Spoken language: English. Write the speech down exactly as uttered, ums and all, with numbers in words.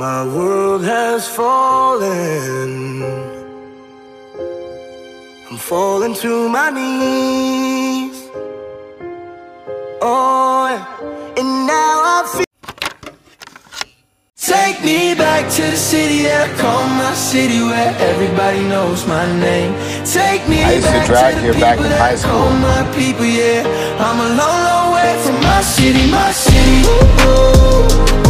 My world has fallen. I'm falling to my knees. Oh, yeah. And now I feel. Take me back to the city that I call my city, where everybody knows my name. Take me I used back to drag to the here back in people high that school. call my people, yeah. I'm a long, long way from my city, my city. Ooh, ooh.